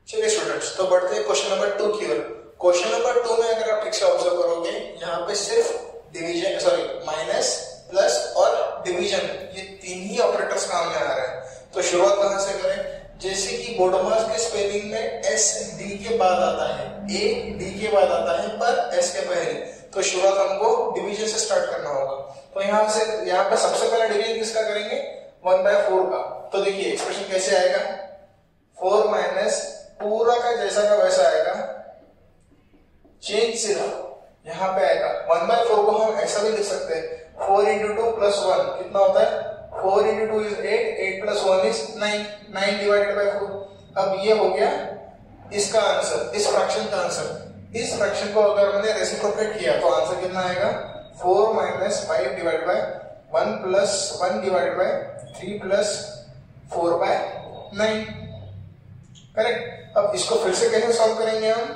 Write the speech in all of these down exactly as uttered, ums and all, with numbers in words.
चलिए स्टूडेंट्स, तो बढ़ते हैं क्वेश्चन नंबर टू की ओर। क्वेश्चन नंबर टू में अगर आप ठीक से ऑब्जर्व करोगे, यहाँ पे सिर्फ डिवीजन सॉरी माइनस प्लस और डिवीजन ये तीन ही ऑपरेटर्स काम में आ रहे हैं। तो शुरुआत कहाँ से करें? जैसे कि बोडोमास के स्पेलिंग में एस डी के बाद आता है, ए डी के बाद आता है पर एस के पहले, तो शुरुआत हमको डिवीजन से स्टार्ट करना होगा। तो यहाँ से यहाँ पे सबसे पहला डिवीजन किसका करेंगे? वन बाय फोर का। तो देखिए एक्सप्रेशन कैसे आएगा, फोर माइनस पूरा का जैसा का वैसा आएगा, चेंज सिर्फ यहाँ पे आएगा। वन बाय फोर को हम ऐसा भी लिख सकते हैं, four into two plus one कितना होता है? Four into two is eight, eight plus one is nine, nine divided by four. अब ये हो गया इसका आंसर, इस फ्रैक्शन का आंसर। इस फ्रैक्शन को अगर मैंने रेसिप्रोकेट किया तो आंसर कितना आएगा? Four minus five divide by one plus one divided by three plus four by nine. Correct. अब इसको फिर से कैसे सॉल्व करेंगे हम?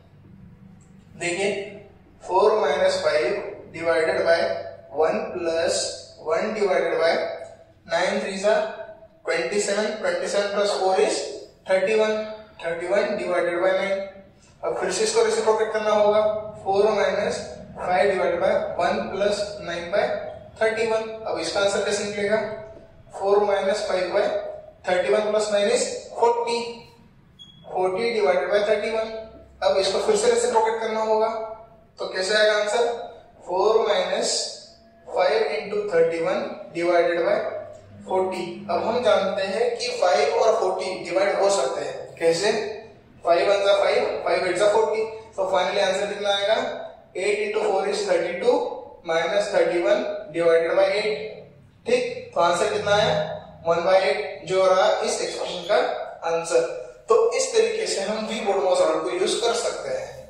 देखिए four minus five divided by one plus one divided by nine three सा twenty seven, twenty seven plus four is thirty one, thirty one divided by nine. अब फिर से इसको रेसिप्रोकेट करना होगा, four minus five divided by one plus nine by thirty one. अब इसका answer कैसे निकलेगा? Four minus five by thirty one plus nine is forty, forty divided by thirty one. अब इसको फिर से रेसिप्रोकेट करना होगा, तो कैसे आएगा answer? Four minus five into thirty one divided by forty. अब हम जानते हैं कि फाइव और फोर्टी डिवाइड हो सकते हैं। कैसे? फाइव वन जा फाइव, फाइव एट जा फोर्टी। तो फाइनली आंसर कितना आएगा? Eight into four is thirty two minus thirty one divided by eight. ठीक, तो आंसर कितना आया? वन बाय एट, जो रहा इस एक्सप्रेशन का आंसर। तो इस तरीके से हम वी बोडोमास ऑर्डर को यूज कर सकते हैं।